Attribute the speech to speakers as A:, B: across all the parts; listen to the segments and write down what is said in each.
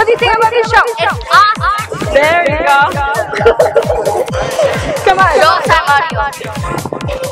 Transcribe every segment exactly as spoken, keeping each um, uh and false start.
A: do you think about this show? It's awesome.
B: There you go. Come on.
A: Go Sam Audio.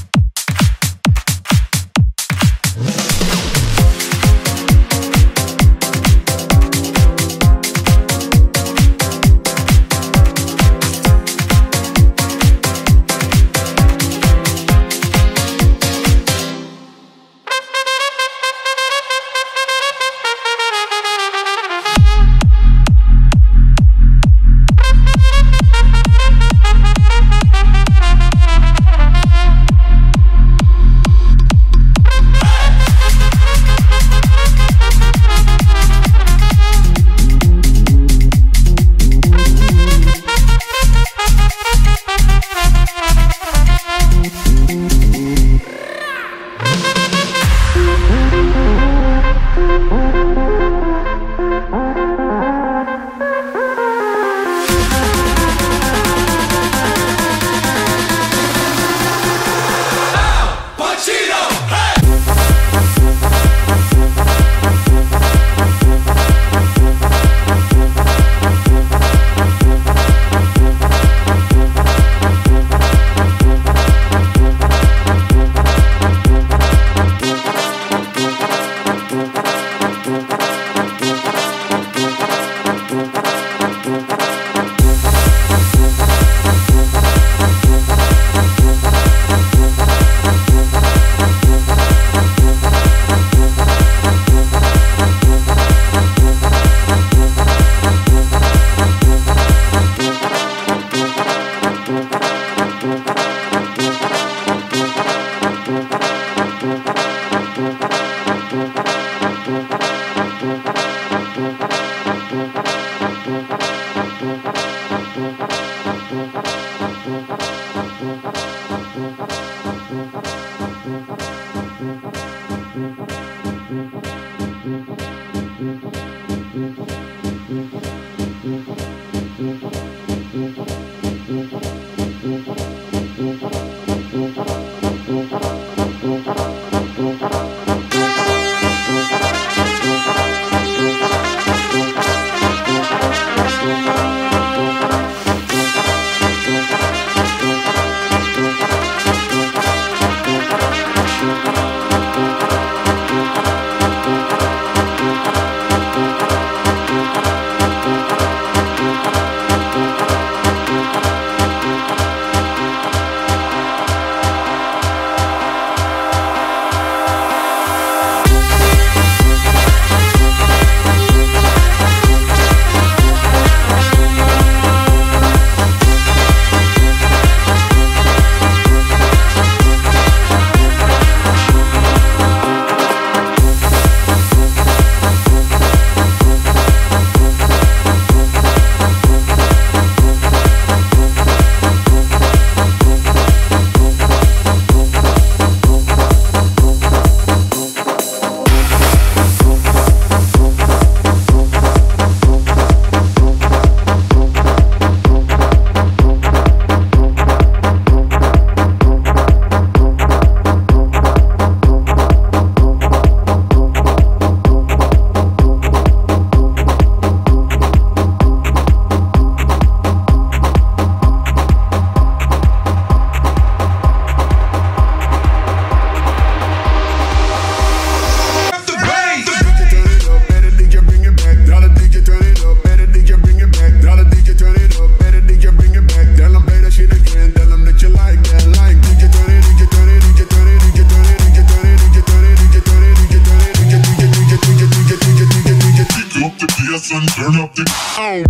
C: and turn up the oh.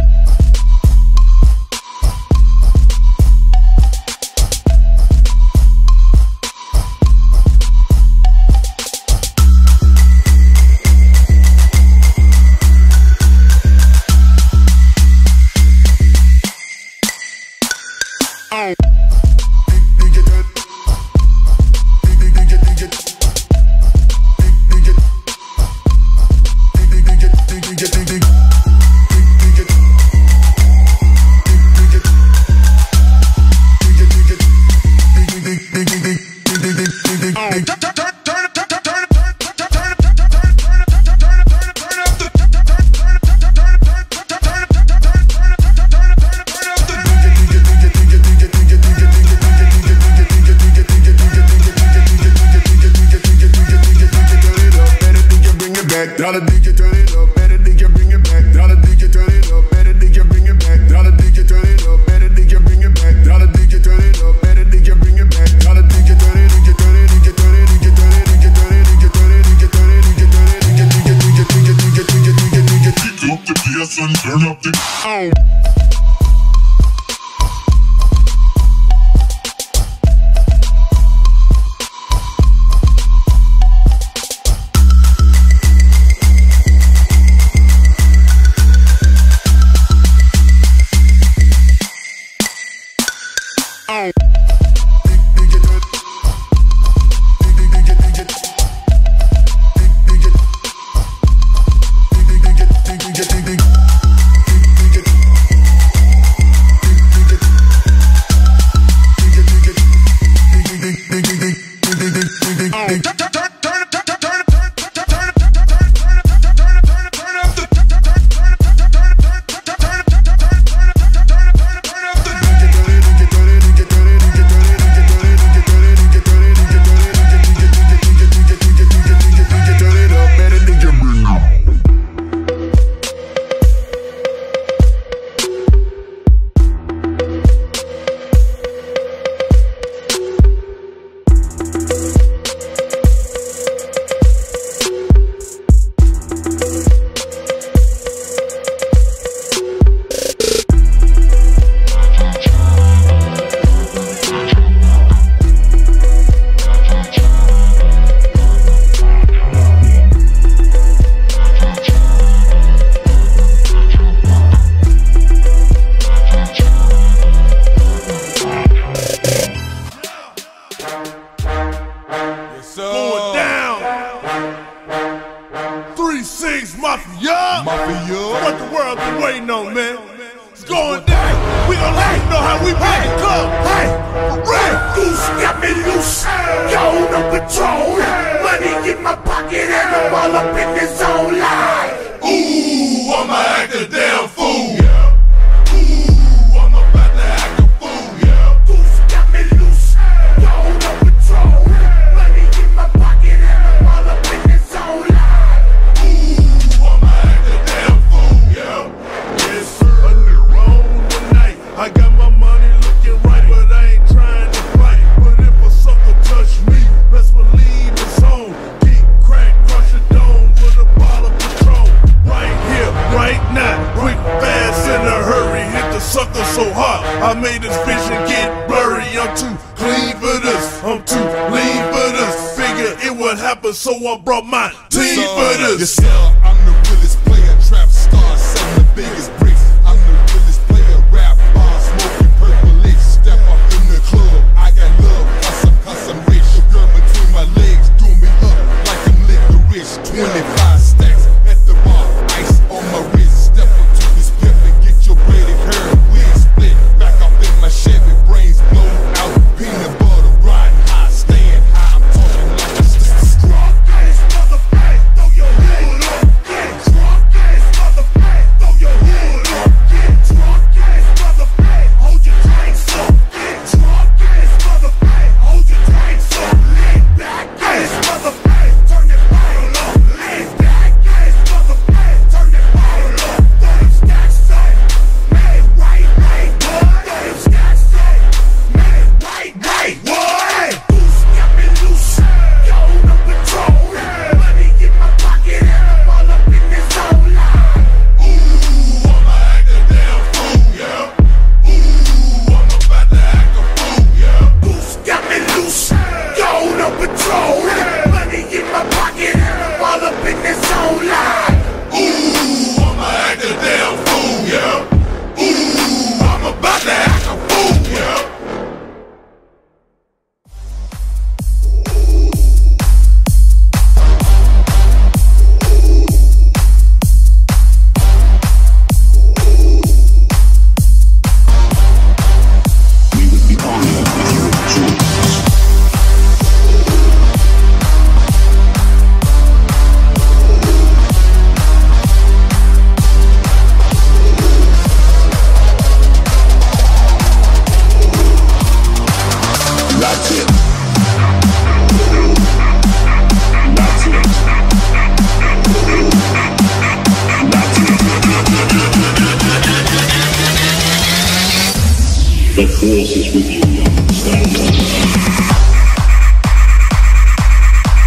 C: bass and turn up the sound.
B: Mafia, Mafia, what the world been waiting on, man? It's going down. We gon' let you know how we make it club. Hey, Red Goose got me loose. Yo, no patrol. Money in my pocket and I'm all up in the zone line. Ooh, I'ma act a damn fool. Ooh, I'm about to act a fool. Yeah. Goose got me loose. Yo, no patrol. Money in my pocket and I'm all up in the zone line. I got my money looking right, but I ain't trying to fight. But if a sucker touch me, best believe it's on. Geek, crack, crush a dome with a bottle of Patron. Right here, right now, quick, fast, in a hurry. Hit the sucker so hard, I made his vision get blurry. I'm too clean for this, I'm too lean for this. Figure it would happen, so I brought my team for this.
D: Yes, sir, I'm the realest player, trap star, selling the biggest bricks. I'm the realest player, rap. Smoking purple step up in the club. I got love, cause I'm, cause I'm rich. The girl between my legs, doing me up like I'm licorice. twenty-five stacks at the bar, ice on my wrist. Step up to this pimp and get your braided hair wig split. Back up in my Chevy, brains blown out. Peanut butter, riding high, staying high. I'm talking like a drunk ass motherfucker, throw your hood up. Get drunk ass motherfucker, throw your hood up. Get drunk ass motherfucker. Hold your drinks up, get drunk ass motherfucker. Hold your drinks up, lean back ass motherfucker. Turn that bottle up, lean back ass motherfucker. Turn that bottle up, throw them stacks up. Man, right, right, what? Throw them stacks up. Man, right, right, what? Goose got me loose, yo, no patrol. Money in my pocket and I'm all up in this zone line. Ooh, I'ma act a damn fool, yeah. Ooh, I'm about to act a fool, yeah. Goose got me loose, yo, no patrol. Money in my pocket and I'm all up in this zone line. Ooh, I'ma act a damn fool, yeah. Ooh, I'm about to act a fool, yeah.
C: We would be honored if you would join us. That's it. That's it. That's it. The force is with you, young. Stand up.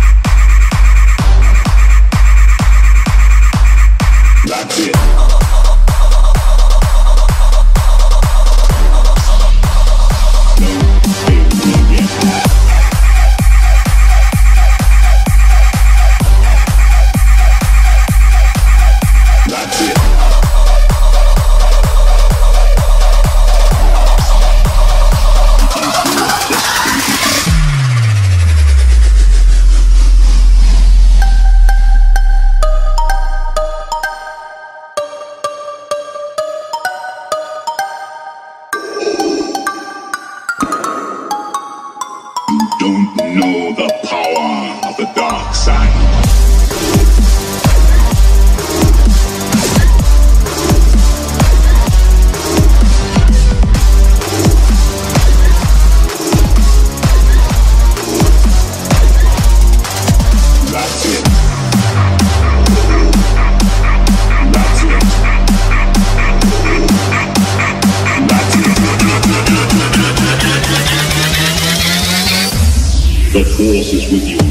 C: That's it. don't know the power of the dark side. That's it. That's it. That's it. The force is with you.